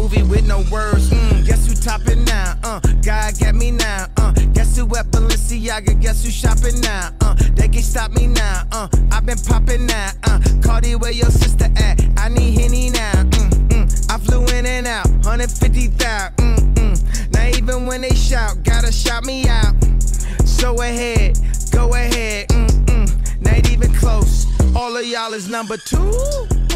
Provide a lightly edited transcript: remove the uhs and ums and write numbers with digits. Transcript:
movie with no words. Guess who topping now? God got me now. Guess who at Balenciaga? Guess who shopping now? They can't stop me now. I've been popping now. Cardi, where your sister at? I need Henny now. I flew in and out, 150,000. Now even when they shout, gotta shout me out. So ahead, go ahead. Not even close. All of y'all is number 2.